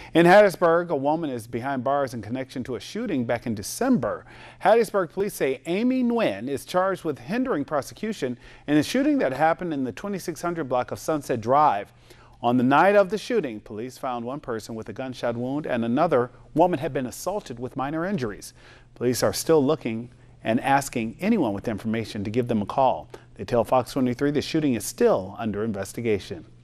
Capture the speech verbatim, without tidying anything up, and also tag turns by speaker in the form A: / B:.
A: In Hattiesburg, a woman is behind bars in connection to a shooting back in December. Hattiesburg police say Amy Nguyen is charged with hindering prosecution in a shooting that happened in the twenty-six hundred block of Sunset Drive. On the night of the shooting, police found one person with a gunshot wound and another woman had been assaulted with minor injuries. Police are still looking and asking anyone with information to give them a call. They tell Fox twenty-three the shooting is still under investigation.